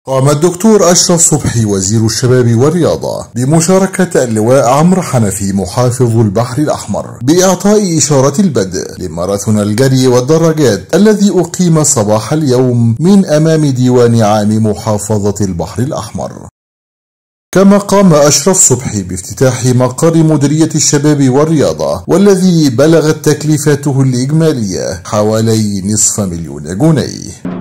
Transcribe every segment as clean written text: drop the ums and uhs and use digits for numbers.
قام الدكتور أشرف صبحي وزير الشباب والرياضة بمشاركة اللواء عمرو حنفي محافظ البحر الأحمر بإعطاء إشارة البدء لماراثون الجري والدراجات الذي أقيم صباح اليوم من أمام ديوان عام محافظة البحر الأحمر. كما قام أشرف صبحي بافتتاح مقر مديرية الشباب والرياضة والذي بلغت تكلفته الإجمالية حوالي $500,000 جنيه.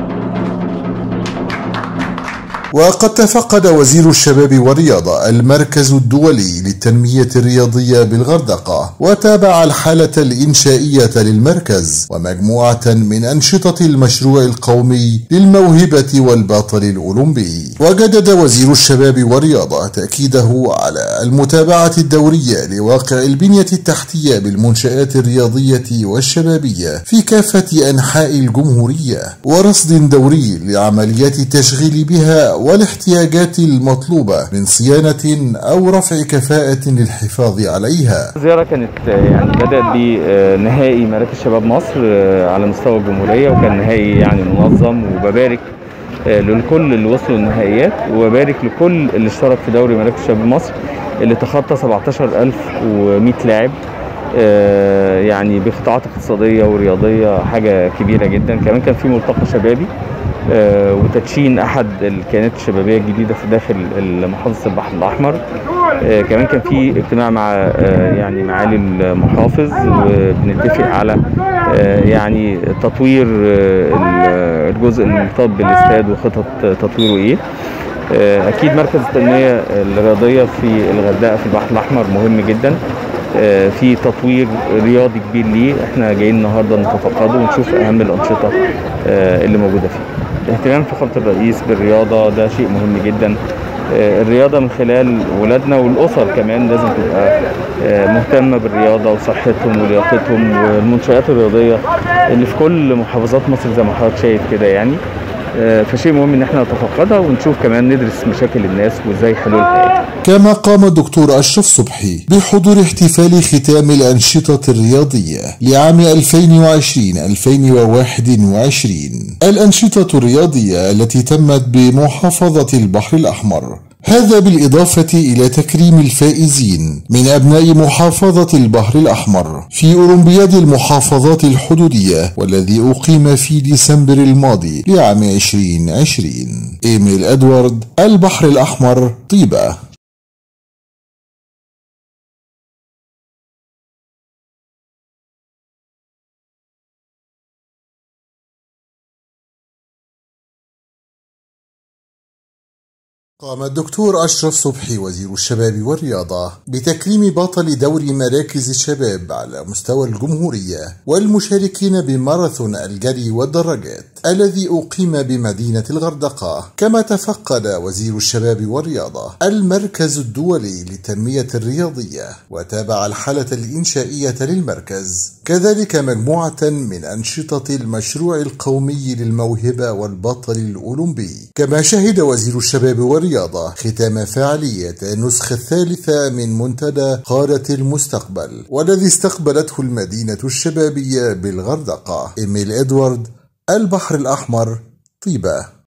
وقد تفقد وزير الشباب والرياضة المركز الدولي للتنمية الرياضية بالغردقة وتابع الحالة الإنشائية للمركز ومجموعة من أنشطة المشروع القومي للموهبة والبطل الأولمبي. وجدد وزير الشباب والرياضة تأكيده على المتابعة الدورية لواقع البنية التحتية بالمنشآت الرياضية والشبابية في كافة أنحاء الجمهورية ورصد دوري لعمليات التشغيل بها والاحتياجات المطلوبة من صيانة أو رفع كفاءة للحفاظ عليها. الزيارة كانت بدأت بنهائي مراكز شباب مصر على مستوى الجمهورية، وكان نهائي منظم، وببارك لكل اللي وصلوا النهائيات، وببارك لكل اللي اشترك في دوري مراكز شباب مصر اللي تخطى 17,100 لاعب بقطاعات اقتصادية ورياضية، حاجة كبيرة جدا. كمان كان في ملتقى شبابي وتدشين احد الكيانات الشبابيه الجديده في داخل محافظه البحر الاحمر. كمان كان في اجتماع مع معالي المحافظ، وبنتفق على تطوير الجزء المرتبط بالاستاد وخطط تطويره ايه. اكيد مركز التنميه الرياضيه في الغردقه في البحر الاحمر مهم جدا، في تطوير رياضي كبير ليه. احنا جايين النهارده نتفقده ونشوف اهم الانشطه اللي موجوده فيه. اهتمام فخامة الرئيس بالرياضة ده شيء مهم جدا. الرياضة من خلال ولادنا والأسر كمان لازم تبقى مهتمة بالرياضة وصحتهم ولياقتهم، والمنشآت الرياضية اللي في كل محافظات مصر زي ما حضرتك شايف كده فشيء مهم ان احنا نتفقدها ونشوف كمان ندرس مشاكل الناس وازاي حلولها. كما قام الدكتور أشرف صبحي بحضور احتفال ختام الأنشطة الرياضية لعام 2020-2021. الأنشطة الرياضية التي تمت بمحافظة البحر الأحمر، هذا بالإضافة إلى تكريم الفائزين من أبناء محافظة البحر الأحمر في أولمبياد المحافظات الحدودية والذي أقيم في ديسمبر الماضي لعام 2020. إيميل إدوارد، البحر الأحمر، طيبة. قام الدكتور أشرف صبحي وزير الشباب والرياضة بتكريم بطل دوري مراكز الشباب على مستوى الجمهورية والمشاركين بماراثون الجري والدراجات الذي أقيم بمدينة الغردقة. كما تفقد وزير الشباب والرياضة المركز الدولي للتنمية الرياضية وتابع الحالة الإنشائية للمركز، كذلك مجموعة من أنشطة المشروع القومي للموهبة والبطل الأولمبي. كما شهد وزير الشباب والرياضة ختام فعالية النسخة الثالثة من منتدى قادة المستقبل والذي استقبلته المدينة الشبابية بالغردقة. إيميل إدوارد، البحر الأحمر، طيبة.